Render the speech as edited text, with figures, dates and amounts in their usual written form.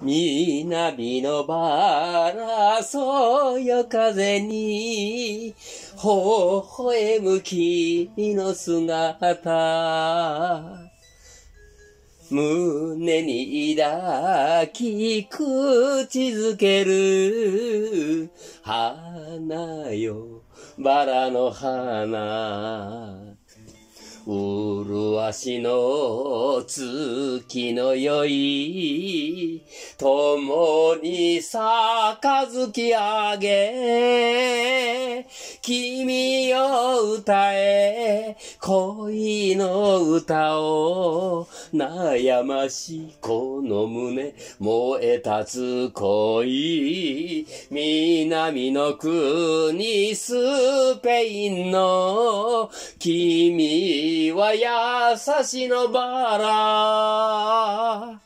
南のバラ、そよ風に、微笑む君の姿。胸に抱き口づける、花よ、バラの花。麗しの月のよい、共に杯あげ、君よ歌え、恋の歌を、悩ましこの胸、燃え立つ恋、南の国スペインの君は優しのバラ。